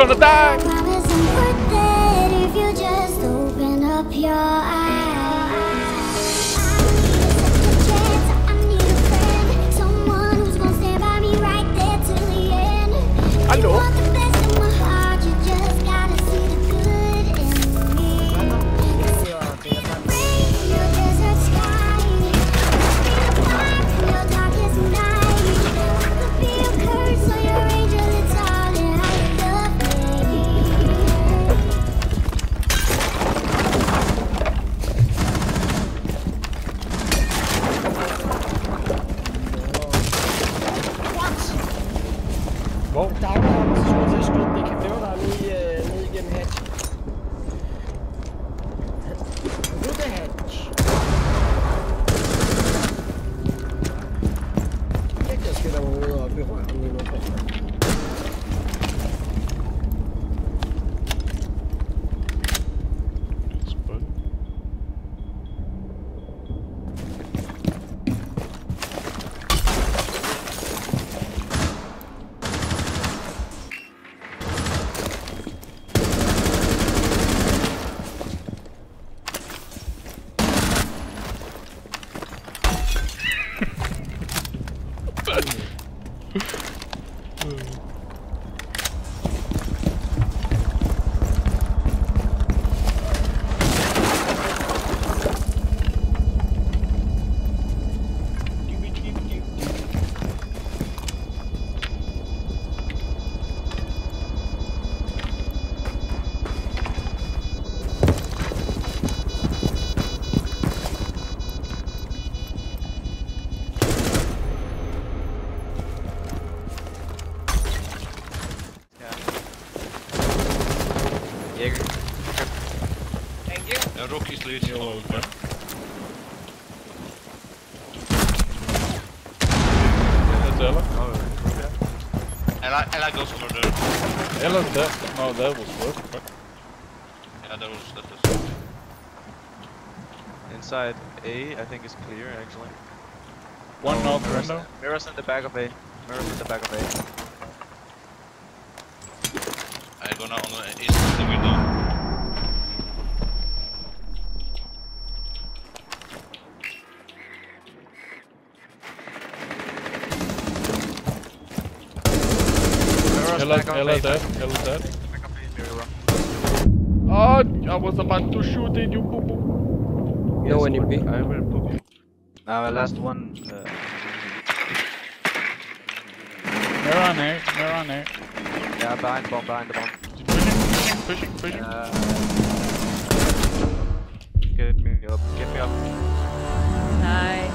gonna die. Promise I'm worth it if you just open up your eyes. I need a friend, someone who's gonna stand by me right there till the end. Hallo? You want the best in my heart, you just gotta see the good in me. Rain in your desert sky, your darkest night. I could be your curse or your angel, it's all in how you love me. Hvor? Dagligdagen, så skulle jeg til at skyde. Det kan fæve dig ned igennem hatch. Ud af hatch. Jeg skal der overhovedet op i røven lige nu. Jaeger. Thank you. Ja, Rocky's lead. Ella goes for the... Ella's dead. No, that was work. Yeah, that was... Inside A, I think is clear actually. One north mirrors, window. mirrors in the back of A. Mirrors in the back of A. I go now on the east of the window. Ella dead. Ella dead. Oh, I was about to shoot it, you boo boo. No one in B. I will poop you. Now last one. Mirror on A, mirror on A. Yeah, behind the bomb, behind the bomb. Pushing. Get me up, get me up. Nice.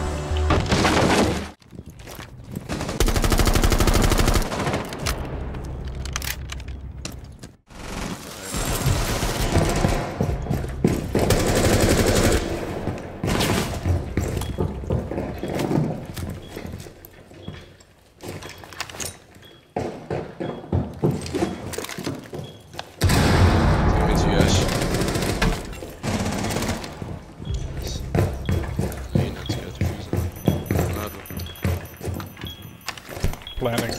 Planning.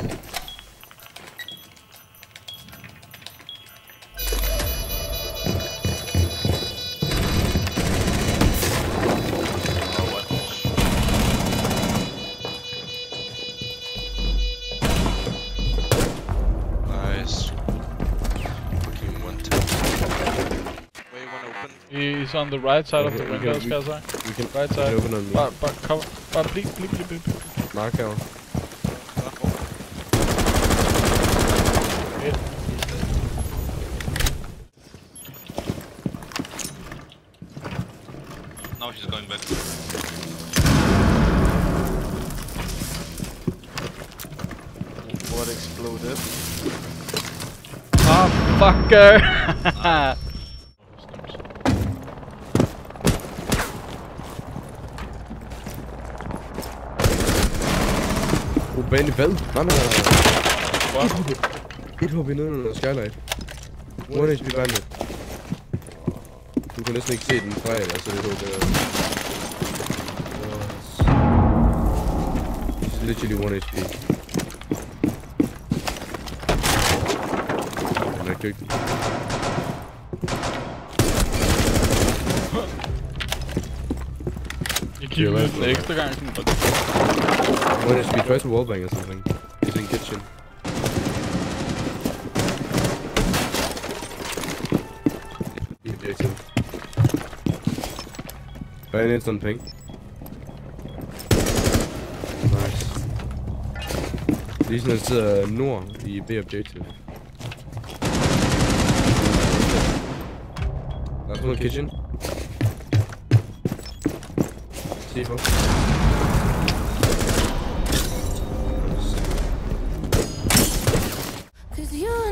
Nice. Fucking 110. Wait, one open. He's on the right side of the windows, guys. We can Right side. open on me. But cover. But please. Mark out. Hit. Now she's going back. What exploded? Ah, fucker! Bane hvad? Nej. What? 1 HP nede under Skylight. 1 HP bandit. Du kan næsten ikke se den fra, eller så det er It's literally 1 HP. objective. Jeg kigger lidt en ekstra gang sådan. One HP, try to wallbang or something. He's in kitchen. The objective. Right in instant ping. Nice. Lige sådan, sidder nord i B objective. Last one kitchen. See folks. Cause you